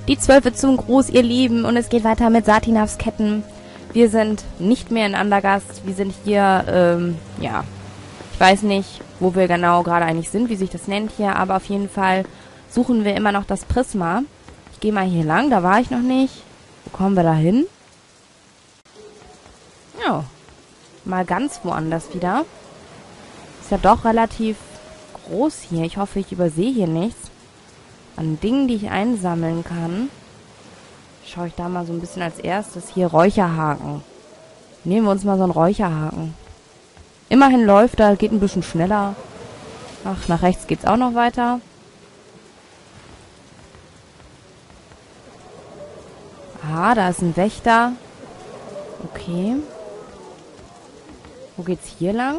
Die 12 wird zum Gruß, ihr Lieben, und es geht weiter mit Satinavs Ketten. Wir sind nicht mehr in Andergast, wir sind hier, ja, ich weiß nicht, wo wir genau gerade eigentlich sind, wie sich das nennt hier, aber auf jeden Fall suchen wir immer noch das Prisma. Ich gehe mal hier lang, da war ich noch nicht. Wo kommen wir da hin? Ja, mal ganz woanders wieder. Ist ja doch relativ groß hier. Ich hoffe, ich übersehe hier nichts an Dingen, die ich einsammeln kann. Schaue ich da mal so ein bisschen als erstes. Hier Räucherhaken. Nehmen wir uns mal so einen Räucherhaken. Immerhin läuft er, geht ein bisschen schneller. Ach, nach rechts geht's auch noch weiter. Aha, da ist ein Wächter. Okay. Wo geht's hier lang?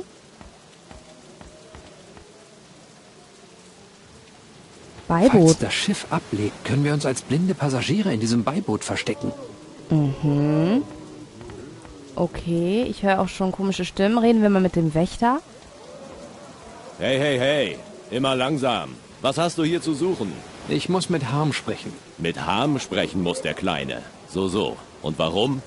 Beiboot. Falls das Schiff ablegt, können wir uns als blinde Passagiere in diesem Beiboot verstecken. Mhm. Okay, ich höre auch schon komische Stimmen. Reden wir mal mit dem Wächter. Hey, hey, hey. Immer langsam. Was hast du hier zu suchen? Ich muss mit Harm sprechen. Mit Harm sprechen muss der Kleine. So. Und warum?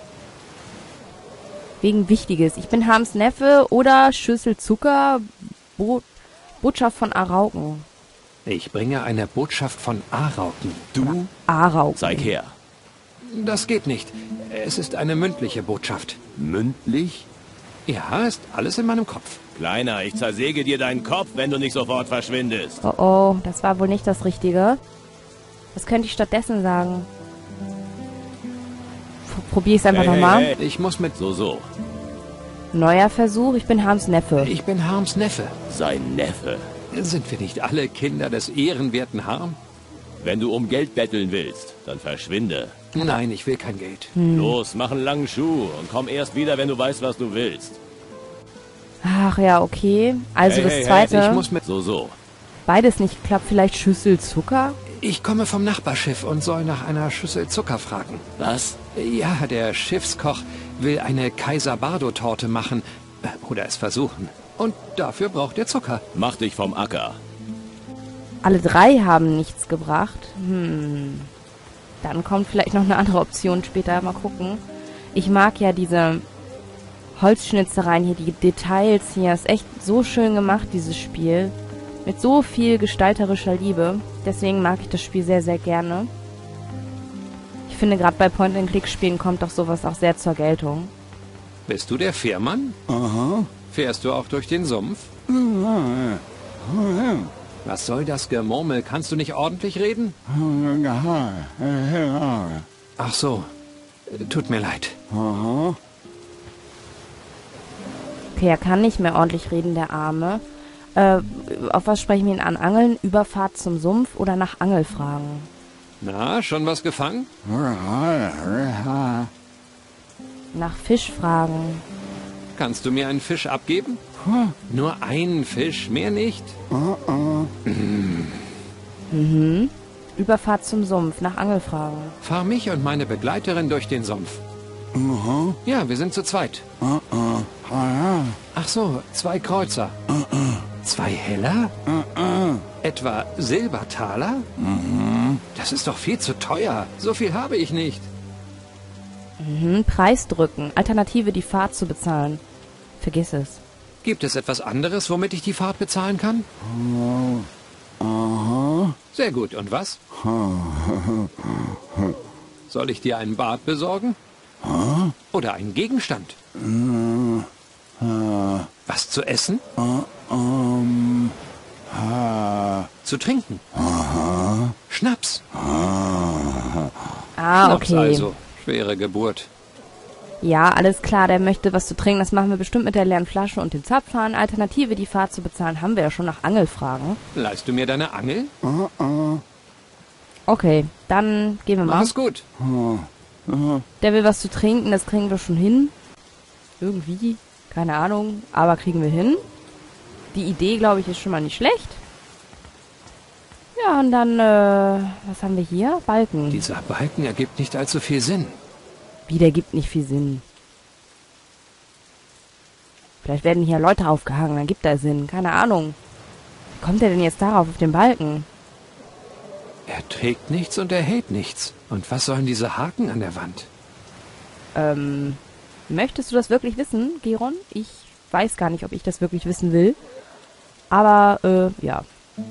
Wegen Wichtiges. Ich bin Harms Neffe oder Schüssel Zucker, Botschaft von Arauken. Ich bringe eine Botschaft von Arauken. Du? Arauken. Zeig her. Das geht nicht. Es ist eine mündliche Botschaft. Mündlich? Ja, ist alles in meinem Kopf. Kleiner, ich zersäge dir deinen Kopf, wenn du nicht sofort verschwindest. Oh, das war wohl nicht das Richtige. Was könnte ich stattdessen sagen? Probier es einfach nochmal. Hey. Ich muss mit... So. Neuer Versuch, ich bin Harms Neffe. Ich bin Harms Neffe. Sein Neffe. Sind wir nicht alle Kinder des ehrenwerten Harm? Wenn du um Geld betteln willst, dann verschwinde. Nein, ich will kein Geld. Los, mach einen langen Schuh und komm erst wieder, wenn du weißt, was du willst. Ach ja, okay. Also das Zweite. Ich muss mit... So. Beides nicht klappt, vielleicht Schüssel Zucker? Ich komme vom Nachbarschiff und soll nach einer Schüssel Zucker fragen. Was? Ja, der Schiffskoch will eine Kaiser-Bardo-Torte machen. Oder es versuchen. Und dafür braucht er Zucker. Mach dich vom Acker. Alle drei haben nichts gebracht. Dann kommt vielleicht noch eine andere Option später. Mal gucken. Ich mag ja diese Holzschnitzereien hier, die Details hier. Ist echt so schön gemacht, dieses Spiel. Mit so viel gestalterischer Liebe. Deswegen mag ich das Spiel sehr, sehr gerne. Ich finde, gerade bei Point-and-Click-Spielen kommt doch sowas auch sehr zur Geltung. Bist du der Fährmann? Aha. Fährst du auch durch den Sumpf? Was soll das Gemurmel? Kannst du nicht ordentlich reden? Ach so. Tut mir leid. Okay, er kann nicht mehr ordentlich reden, der Arme. Auf was sprechen wir ihn an? Angeln, Überfahrt zum Sumpf oder nach Angel fragen? Na, schon was gefangen? Nach Fisch fragen. Kannst du mir einen Fisch abgeben? Nur einen Fisch, mehr nicht? Überfahrt zum Sumpf, nach Angel fragen. Fahr mich und meine Begleiterin durch den Sumpf. Ja, wir sind zu zweit. Ach so, 2 Kreuzer. 2 Heller? Etwa Silbertaler? Das ist doch viel zu teuer. So viel habe ich nicht. Preis drücken. Alternative, die Fahrt zu bezahlen. Vergiss es. Gibt es etwas anderes, womit ich die Fahrt bezahlen kann? Sehr gut. Und was? Soll ich dir einen Bart besorgen? Oder einen Gegenstand? Was zu essen? Zu trinken? Schnaps? Schnaps Okay. also. Schwere Geburt. Ja, alles klar, der möchte was zu trinken. Das machen wir bestimmt mit der leeren Flasche und dem Zapfhahn. Alternative, die Fahrt zu bezahlen, haben wir ja schon nach Angel fragen. Leihst du mir deine Angel? Okay, dann gehen wir mal. Mach es gut. Der will was zu trinken, das kriegen wir schon hin. Irgendwie, keine Ahnung, aber kriegen wir hin. Die Idee, glaube ich, ist schon mal nicht schlecht. Ja, und dann, was haben wir hier? Balken. Dieser Balken ergibt nicht allzu viel Sinn. Wie, der gibt nicht viel Sinn. Vielleicht werden hier Leute aufgehangen, dann gibt er Sinn. Keine Ahnung. Wie kommt er denn jetzt darauf, auf den Balken? Er trägt nichts und er hält nichts. Und was sollen diese Haken an der Wand? Möchtest du das wirklich wissen, Geron? Ich weiß gar nicht, ob ich das wirklich wissen will. Aber, ja.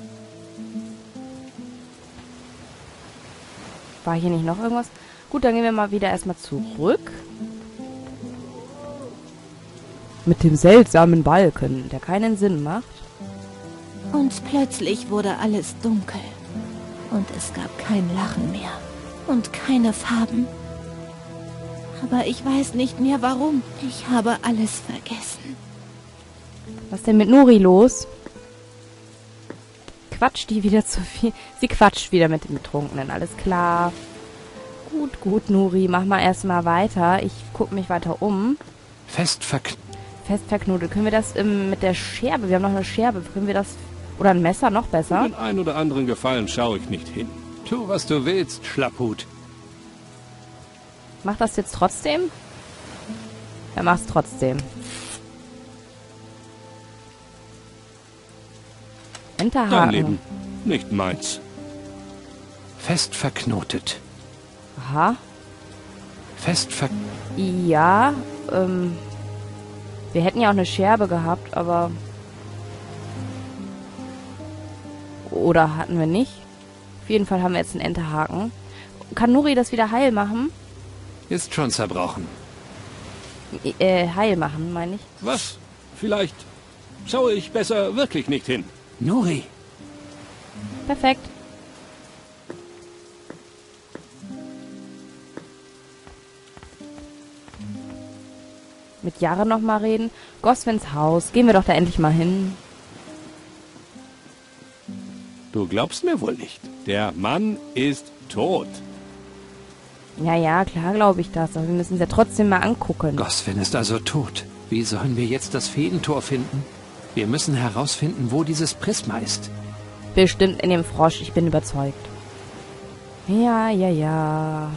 War hier nicht noch irgendwas? Gut, dann gehen wir mal wieder erstmal zurück. Mit dem seltsamen Balken, der keinen Sinn macht. Und plötzlich wurde alles dunkel. Und es gab kein Lachen mehr. Und keine Farben. Aber ich weiß nicht mehr warum. Ich habe alles vergessen. Was ist denn mit Nuri los? Quatscht die wieder zu viel? Sie quatscht wieder mit dem Betrunkenen, alles klar. Gut, gut, Nuri, mach mal erstmal weiter. Ich gucke mich weiter um. Fest verknotet. Können wir das mit der Scherbe? Wir haben noch eine Scherbe. Können wir das... Oder ein Messer, noch besser? Für den einen oder anderen Gefallen schaue ich nicht hin. Tu, was du willst, Schlapphut. Mach das jetzt trotzdem? Er macht's trotzdem. Enterhaken. Dein Leben, nicht meins. Fest verknotet. Aha. Ja, wir hätten ja auch eine Scherbe gehabt, aber... Oder hatten wir nicht? Auf jeden Fall haben wir jetzt einen Enterhaken. Kann Nuri das wieder heil machen? Ist schon zerbrochen. Heil machen, meine ich. Was? Vielleicht schaue ich besser wirklich nicht hin. Nuri. Perfekt. Mit Jahre noch mal reden. Goswins Haus. Gehen wir doch da endlich mal hin. Du glaubst mir wohl nicht. Der Mann ist tot. Ja, ja, klar glaube ich das. Aber wir müssen es ja trotzdem mal angucken. Goswin ist also tot. Wie sollen wir jetzt das Feentor finden? Wir müssen herausfinden, wo dieses Prisma ist. Bestimmt in dem Frosch. Ich bin überzeugt. Ja, ja, ja.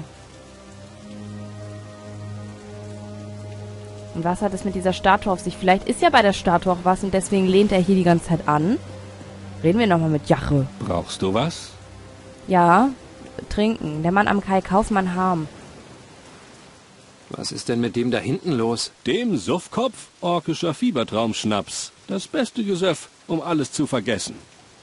Und was hat es mit dieser Statue auf sich? Vielleicht ist ja bei der Statue auch was und deswegen lehnt er hier die ganze Zeit an. Reden wir nochmal mit Jache. Brauchst du was? Ja, trinken. Der Mann am Kai Kaufmann Harm. Was ist denn mit dem da hinten los? Dem Suffkopf orkischer Fiebertraumschnaps. Das beste Gesöff, um alles zu vergessen.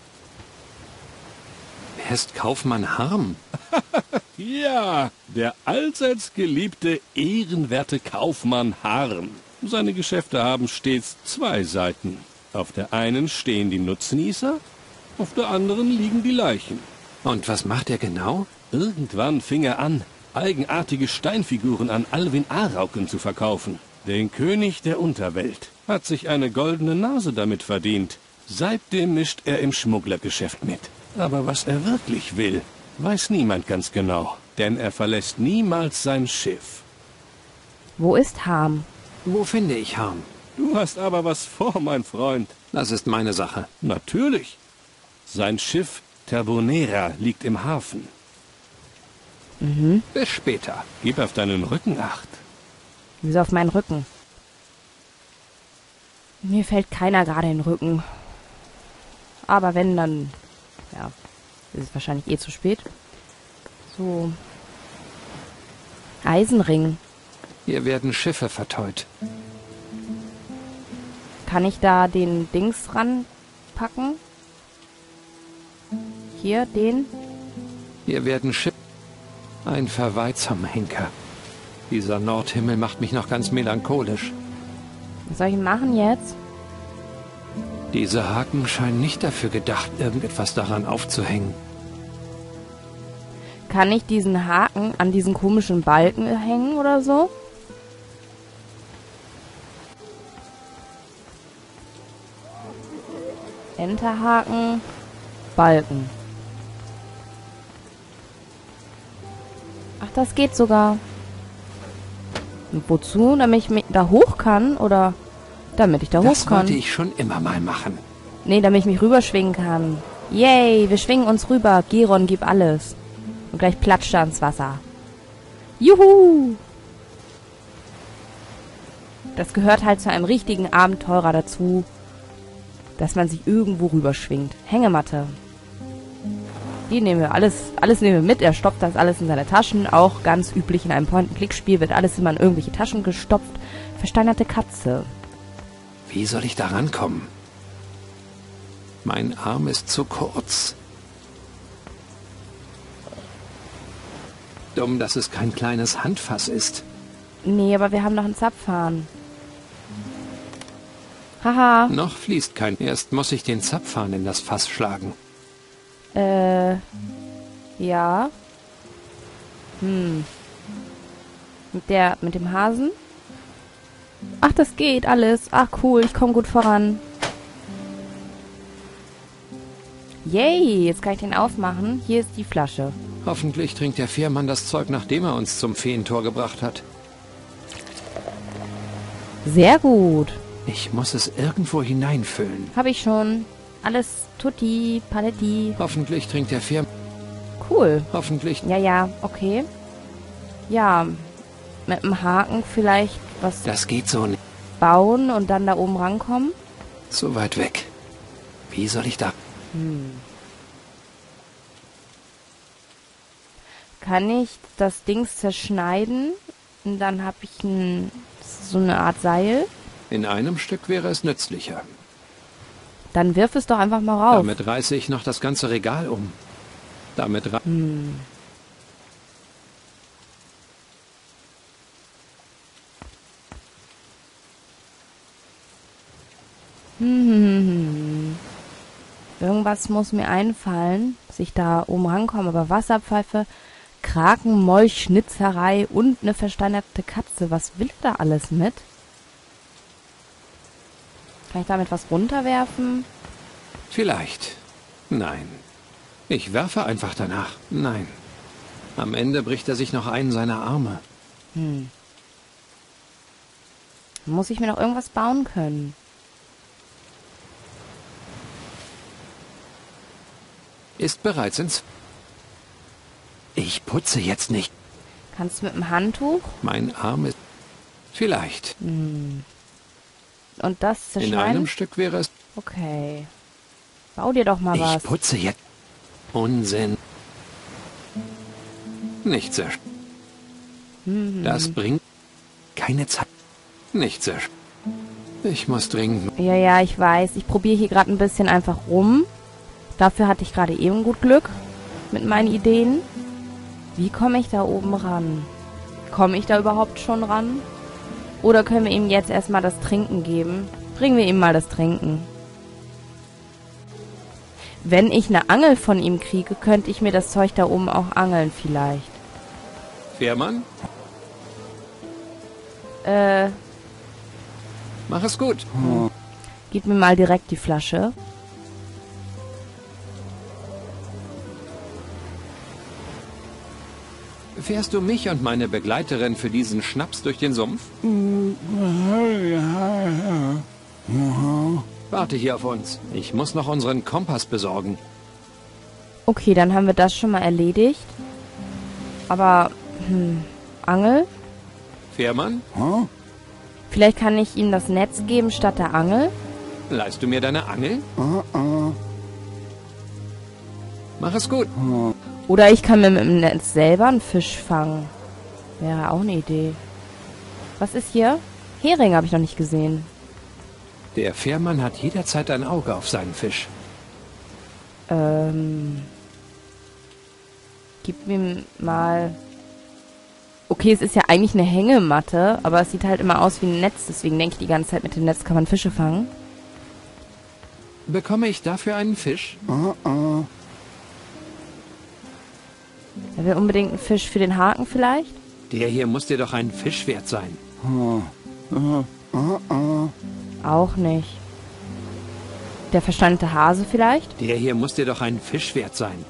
Wer ist Kaufmann Harm? Ja, der allseits geliebte, ehrenwerte Kaufmann Harm. Seine Geschäfte haben stets zwei Seiten. Auf der einen stehen die Nutznießer, auf der anderen liegen die Leichen. Und was macht er genau? Irgendwann fing er an, eigenartige Steinfiguren an Alwin Arauken zu verkaufen. Den König der Unterwelt. Hat sich eine goldene Nase damit verdient. Seitdem mischt er im Schmugglergeschäft mit. Aber was er wirklich will, weiß niemand ganz genau. Denn er verlässt niemals sein Schiff. Wo ist Harm? Wo finde ich Harm? Du hast aber was vor, mein Freund. Das ist meine Sache. Natürlich. Sein Schiff Terbonera liegt im Hafen. Mhm. Bis später. Gib auf deinen Rücken Acht. Wieso auf meinen Rücken? Mir fällt keiner gerade in den Rücken. Aber wenn, dann... Ja, ist es wahrscheinlich eh zu spät. So. Eisenring. Hier werden Schiffe verteut. Kann ich da den Dings ranpacken? Hier, den? Hier werden Schiffe... Ein Verweih zum Henker. Dieser Nordhimmel macht mich noch ganz melancholisch. Was soll ich machen jetzt? Diese Haken scheinen nicht dafür gedacht, irgendetwas daran aufzuhängen. Kann ich diesen Haken an diesen komischen Balken hängen oder so? Enterhaken, Balken. Ach, das geht sogar. Und wozu? Damit ich da hoch kann? Oder damit ich da hoch Das kann? wollte ich schon immer mal machen. Nee, damit ich mich rüberschwingen kann. Yay, wir schwingen uns rüber. Geron, gib alles. Und gleich platscht er ins Wasser. Juhu! Das gehört halt zu einem richtigen Abenteurer dazu, dass man sich irgendwo rüberschwingt. Hängematte. Die nehmen wir, alles nehmen wir mit. Er stopft das alles in seine Taschen. Auch ganz üblich in einem Point-and-Click-Spiel wird alles immer in irgendwelche Taschen gestopft. Versteinerte Katze. Wie soll ich da rankommen? Mein Arm ist zu kurz. Dumm, dass es kein kleines Handfass ist. Nee, aber wir haben noch einen Zapfhahn. Haha. Noch fließt kein. Erst muss ich den Zapfhahn in das Fass schlagen. Ja. Mit dem Hasen? Ach, das geht alles. Ach, cool, ich komme gut voran. Yay, jetzt kann ich den aufmachen. Hier ist die Flasche. Hoffentlich trinkt der Fährmann das Zeug, nachdem er uns zum Feentor gebracht hat. Sehr gut. Ich muss es irgendwo hineinfüllen. Habe ich schon. Alles tutti, paletti. Hoffentlich trinkt der Fährmann... Cool. Hoffentlich... Ja, okay. Ja, mit dem Haken vielleicht was Das geht so nicht. bauen und dann da oben rankommen. So weit weg. Wie soll ich da... Kann ich das Ding zerschneiden und dann habe ich so eine Art Seil. In einem Stück wäre es nützlicher. Dann wirf es doch einfach mal rauf. Damit reiße ich noch das ganze Regal um. Damit Irgendwas muss mir einfallen, dass ich da oben rankomme. Aber Wasserpfeife, Kraken, Molch, Schnitzerei und eine versteinerte Katze. Was will er da alles mit? Kann ich damit was runterwerfen? Vielleicht. Nein. Ich werfe einfach danach. Nein. Am Ende bricht er sich noch einen seiner Arme. Muss ich mir noch irgendwas bauen können? Ist bereits ins... Ich putze jetzt nicht. Kannst du mit dem Handtuch? Mein Arm ist... Vielleicht. Und das In zerschneiden? einem Stück wäre es... Okay. Bau dir doch mal Ich was. putze jetzt... Unsinn. Nicht zersch... Das bringt... Keine Zeit. Nicht zersch... Ich muss dringend... Ja, ich weiß. Ich probiere hier gerade ein bisschen einfach rum. Dafür hatte ich gerade eben gut Glück mit meinen Ideen. Wie komme ich da oben ran? Komme ich da überhaupt schon ran? Oder können wir ihm jetzt erstmal das Trinken geben? Bringen wir ihm mal das Trinken. Wenn ich eine Angel von ihm kriege, könnte ich mir das Zeug da oben auch angeln vielleicht. Fährmann, mach es gut. Gib mir mal direkt die Flasche. Fährst du mich und meine Begleiterin für diesen Schnaps durch den Sumpf? Warte hier auf uns. Ich muss noch unseren Kompass besorgen. Okay, dann haben wir das schon mal erledigt. Aber, Angel? Fährmann, Vielleicht kann ich ihm das Netz geben statt der Angel? leihst du mir deine Angel? Mach es gut. Oder ich kann mir mit dem Netz selber einen Fisch fangen. Wäre auch eine Idee. Was ist hier? Hering habe ich noch nicht gesehen. Der Fährmann hat jederzeit ein Auge auf seinen Fisch. Gib mir mal... Okay, es ist ja eigentlich eine Hängematte, aber es sieht halt immer aus wie ein Netz. Deswegen denke ich die ganze Zeit, mit dem Netz kann man Fische fangen. Bekomme ich dafür einen Fisch? Er will unbedingt einen Fisch für den Haken vielleicht? Der hier muss dir doch ein Fisch wert sein. Auch nicht. Der versteinerte Hase vielleicht? Der hier muss dir doch ein Fisch wert sein.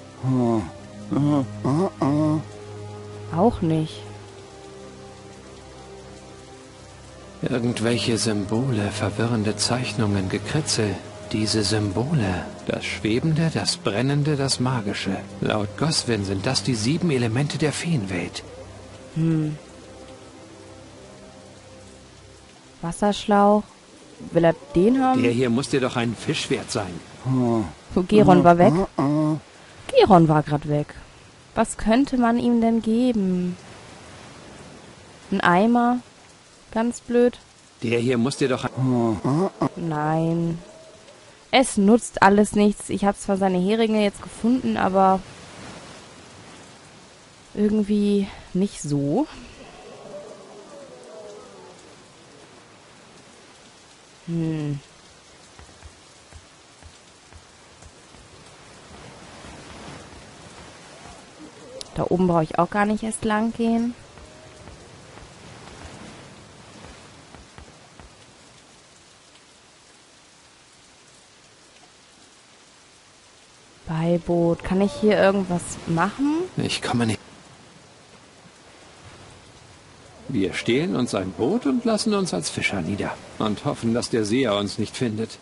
Auch nicht. Irgendwelche Symbole, verwirrende Zeichnungen, Gekritzel. Diese Symbole. Das Schwebende, das Brennende, das Magische. Laut Goswin sind das die 7 Elemente der Feenwelt. Wasserschlauch. Will er den haben? Der hier muss dir doch ein Fisch wert sein. So, Geron war weg. Geron war gerade weg. Was könnte man ihm denn geben? Ein Eimer? Ganz blöd. Der hier muss dir doch... Nein. Es nutzt alles nichts. Ich habe zwar seine Heringe jetzt gefunden, aber irgendwie nicht so. Da oben brauche ich auch gar nicht erst lang gehen. Beiboot. Kann ich hier irgendwas machen? Ich komme nicht. Wir stehlen uns ein Boot und lassen uns als Fischer nieder. Und hoffen, dass der Seher uns nicht findet.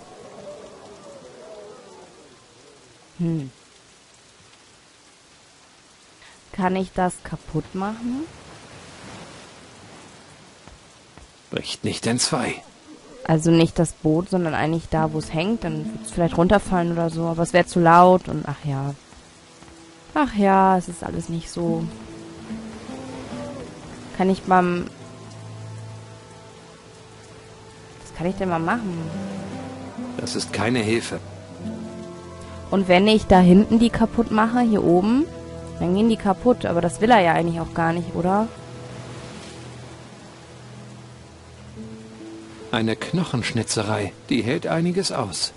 Kann ich das kaputt machen? Bricht nicht entzwei. Also nicht das Boot, sondern eigentlich da, wo es hängt. Dann wird es vielleicht runterfallen oder so. Aber es wäre zu laut und ach ja. Ach ja, es ist alles nicht so. Kann ich mal... Was kann ich denn mal machen? Das ist keine Hilfe. Und wenn ich da hinten die kaputt mache, hier oben, dann gehen die kaputt. Aber das will er ja eigentlich auch gar nicht, oder? Eine Knochenschnitzerei, die hält einiges aus.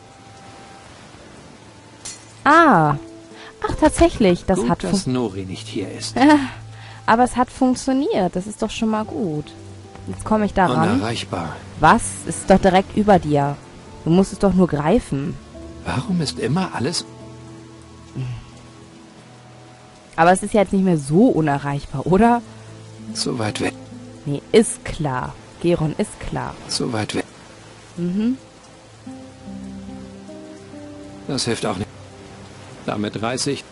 Ah. Ach, tatsächlich. Das Gut, hat dass Nori nicht hier ist. Aber es hat funktioniert. Das ist doch schon mal gut. Jetzt komme ich da ran. Unerreichbar. Was? Es ist doch direkt über dir. Du musst es doch nur greifen. Warum ist immer alles... Aber es ist ja jetzt nicht mehr so unerreichbar, oder? so weit weg? Nee, ist klar. Geron, ist klar. So weit weg. Mhm. Das hilft auch nicht. Damit reiße ich...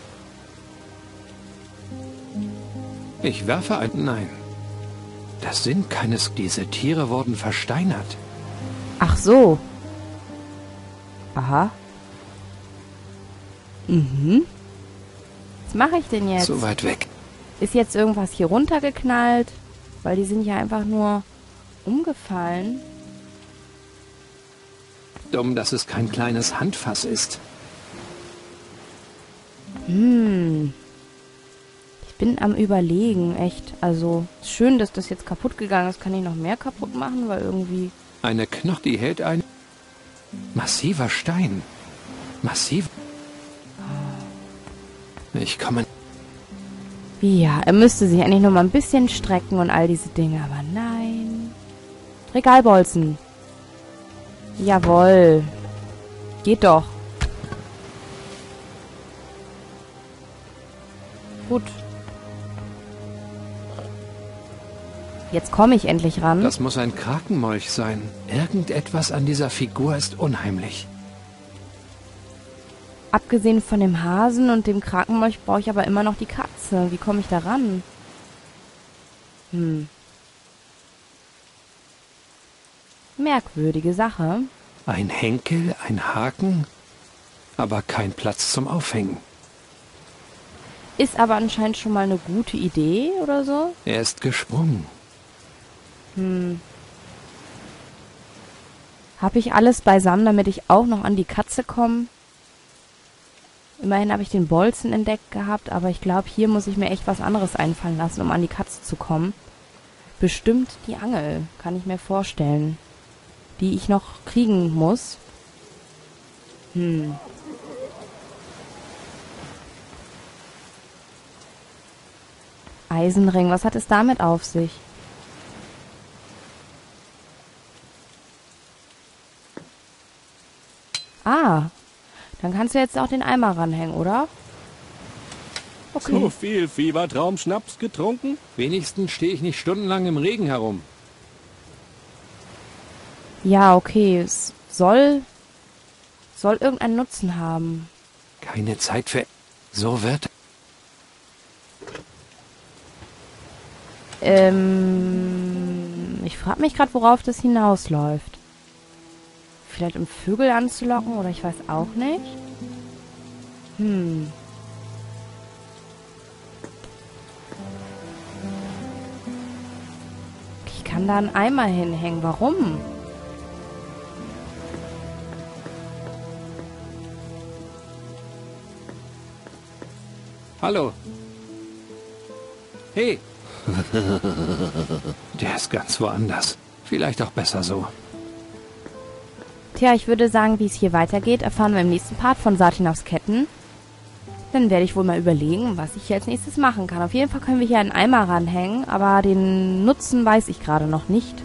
Ich werfe ein... Nein. Das sind keines... Diese Tiere wurden versteinert. Ach so. Aha. Mhm. Was mache ich denn jetzt? So weit weg. Ist jetzt irgendwas hier runtergeknallt? Weil die sind ja einfach nur umgefallen. Dumm, dass es kein kleines Handfass ist. Ich bin am Überlegen, echt. Also, schön, dass das jetzt kaputt gegangen ist. Kann ich noch mehr kaputt machen? Weil irgendwie... Eine Knoche, die hält ein... Massiver Stein. Massiv... Ich komme... Ja, er müsste sich eigentlich noch mal ein bisschen strecken und all diese Dinge. Aber nein. Regalbolzen. Jawohl. Geht doch. Gut. Jetzt komme ich endlich ran. Das muss ein Krakenmolch sein. Irgendetwas an dieser Figur ist unheimlich. Abgesehen von dem Hasen und dem Krakenmolch brauche ich aber immer noch die Katze. Wie komme ich da ran? Merkwürdige Sache. Ein Henkel, ein Haken, aber kein Platz zum Aufhängen. Ist aber anscheinend schon mal eine gute Idee oder so. Er ist gesprungen. Habe ich alles beisammen, damit ich auch noch an die Katze komme? Immerhin habe ich den Bolzen entdeckt gehabt, aber ich glaube, hier muss ich mir echt was anderes einfallen lassen, um an die Katze zu kommen. Bestimmt die Angel, kann ich mir vorstellen, die ich noch kriegen muss. Eisenring, was hat es damit auf sich? Ah, dann kannst du jetzt auch den Eimer ranhängen, oder? Okay. So viel Fiebertraumschnaps getrunken? Wenigstens stehe ich nicht stundenlang im Regen herum. Ja, okay, es soll irgendeinen Nutzen haben. Keine Zeit für... So wird... Ich frage mich gerade, worauf das hinausläuft. Vielleicht um Vögel anzulocken oder ich weiß auch nicht. kann da einen Eimer hinhängen. Warum? Hallo. Hey. Der ist ganz woanders. Vielleicht auch besser so. Tja, ich würde sagen, wie es hier weitergeht, erfahren wir im nächsten Part von Satinovs Ketten. Dann werde ich wohl mal überlegen, was ich hier als nächstes machen kann. Auf jeden Fall können wir hier einen Eimer ranhängen, aber den Nutzen weiß ich gerade noch nicht.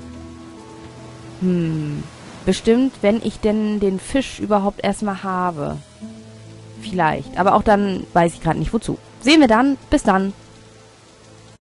Bestimmt, wenn ich denn den Fisch überhaupt erstmal habe. Vielleicht, aber auch dann weiß ich gerade nicht wozu. Sehen wir dann. Bis dann.